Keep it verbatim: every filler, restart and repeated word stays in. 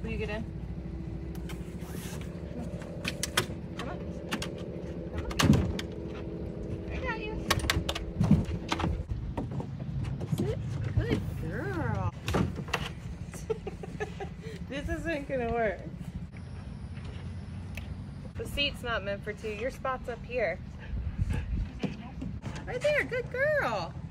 Will you get in? Come on. Come on. I got you. Sit. Good girl. This isn't gonna work. The seat's not meant for two. Your spot's up here. Right there. Good girl.